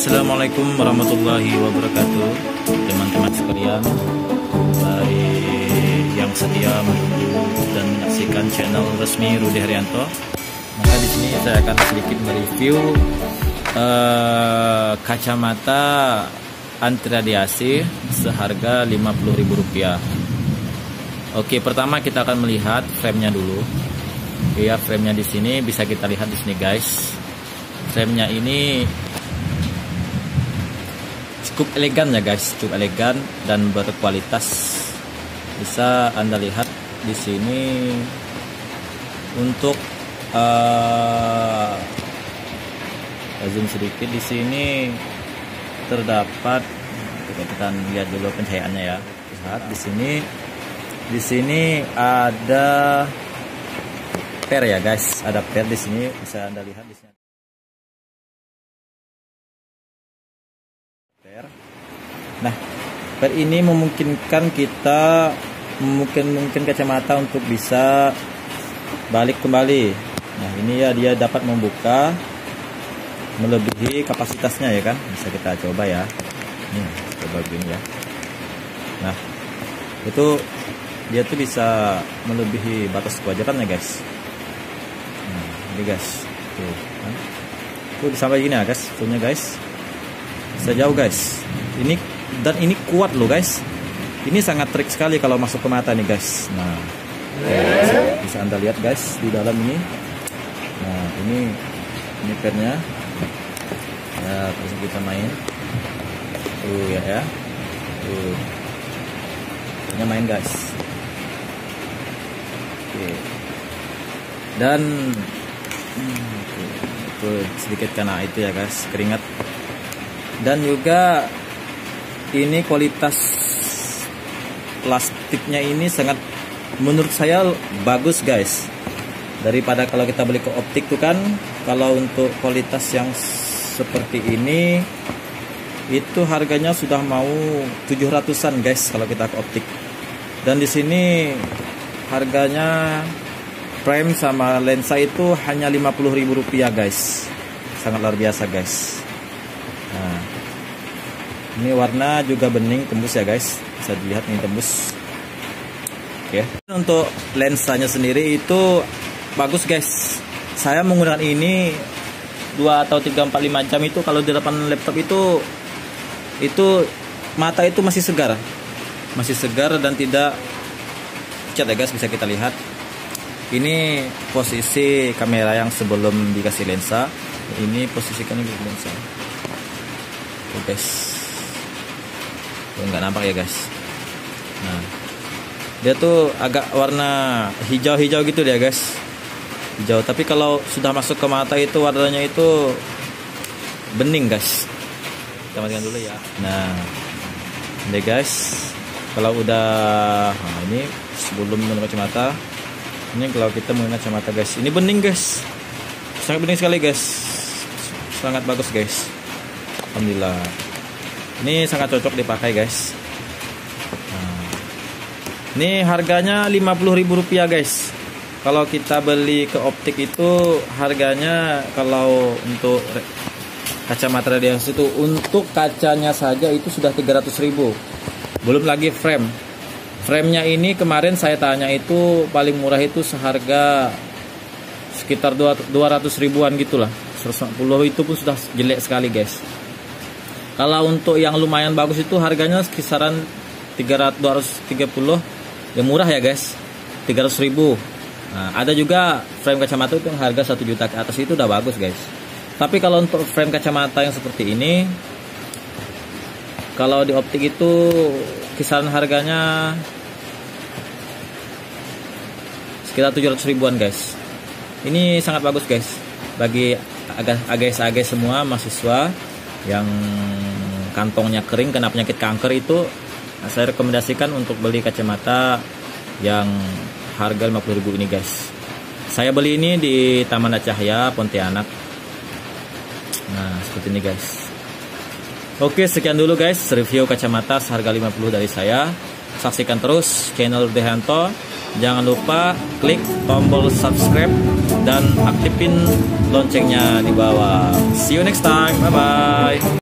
Assalamualaikum warahmatullahi wabarakatuh, teman-teman sekalian, baik yang setia menunggu dan menyaksikan channel resmi Rudy Haryanto. Maka di sini saya akan sedikit mereview kacamata anti radiasi seharga Rp50.000. Oke, pertama kita akan melihat frame-nya dulu. Ya, frame-nya di sini bisa kita lihat di sini, guys. Frame-nya ini cukup elegan ya, guys, cukup elegan dan berkualitas. Bisa Anda lihat di sini untuk zoom sedikit. Di sini terdapat, kita lihat dulu pencahayaannya ya. Lihat di sini ada per ya, guys, ada per di sini, bisa Anda lihat di sini. Nah, per ini memungkinkan kita mungkin kacamata untuk bisa balik kembali. Nah, ini ya, dia dapat membuka melebihi kapasitasnya ya kan. Bisa kita coba ya. Nih, coba begini ya. Nah, itu dia tuh bisa melebihi batas kewajarannya, guys. Nah, ini guys, tuh kan. Tuh sampai gini ya, guys, zoomnya guys. Bisa jauh, guys. Ini kuat loh, guys. Ini sangat trik sekali kalau masuk ke mata nih, guys. Nah, bisa Anda lihat, guys, di dalam ini. Nah, ini pernya. Ya, terus kita main. Tuh ya. Tuh. Pernya main, guys. Oke. Dan itu sedikit kena itu ya, guys, keringat. Dan juga ini kualitas plastiknya ini sangat, menurut saya bagus, guys, daripada kalau kita beli ke optik tuh kan. Kalau untuk kualitas yang seperti ini itu harganya sudah mau 700-an, guys, kalau kita ke optik. Dan di sini harganya frame sama lensa itu hanya Rp50.000, guys. Sangat luar biasa, guys. Nah, ini warna juga bening tembus ya, guys. Bisa dilihat nih, tembus. Oke. Untuk lensanya sendiri itu bagus, guys. Saya menggunakan ini 2 atau 3, 4, 5 jam itu kalau di depan laptop itu mata itu masih segar. Masih segar dan tidak pucat ya, guys. Bisa kita lihat. Ini posisi kamera yang sebelum dikasih lensa. Ini posisikan di lensa. Oke, guys. Nggak nampak ya, guys. Nah, dia tuh agak warna hijau-hijau gitu dia, guys. Hijau, tapi kalau sudah masuk ke mata itu warnanya itu bening, guys. Kita matikan dulu ya. Nah, ini guys, kalau udah, nah ini sebelum menggunakan kacamata. Ini kalau kita menggunakan kacamata, guys, ini bening, guys. Sangat bening sekali, guys. Sangat bagus, guys. Alhamdulillah. Ini sangat cocok dipakai, guys. Nah, ini harganya Rp50.000, guys. Kalau kita beli ke optik itu harganya, kalau untuk kacamata radiasi itu untuk kacanya saja itu sudah 300.000. Belum lagi frame. Frame-nya ini kemarin saya tanya itu paling murah itu seharga sekitar 200.000-an gitulah. 150 itu pun sudah jelek sekali, guys. Kalau untuk yang lumayan bagus itu harganya kisaran 230, ya murah ya, guys, 300.000. Nah, ada juga frame kacamata itu yang harga 1 juta ke atas, itu udah bagus, guys. Tapi kalau untuk frame kacamata yang seperti ini, kalau di optik itu kisaran harganya sekitar 700.000-an, guys. Ini sangat bagus, guys, bagi agai-agai semua mahasiswa yang kantongnya kering kena penyakit kanker itu. Saya rekomendasikan untuk beli kacamata yang harga Rp50.000 ini, guys. Saya beli ini di Taman Cahaya Pontianak. Nah, seperti ini, guys. Oke, sekian dulu, guys, review kacamata seharga Rp50 dari saya. Saksikan terus channel Rudy Haryanto. Jangan lupa klik tombol subscribe dan aktifin loncengnya di bawah. See you next time. Bye bye.